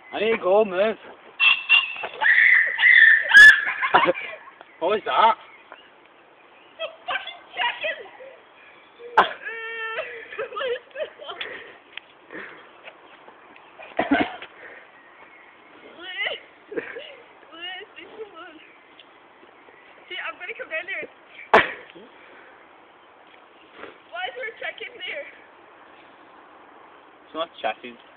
I need to go, move. What was that? The fucking chicken! What is this? Liz, come on. See, I'm gonna come down there. Why is there a chicken there? It's not chatting.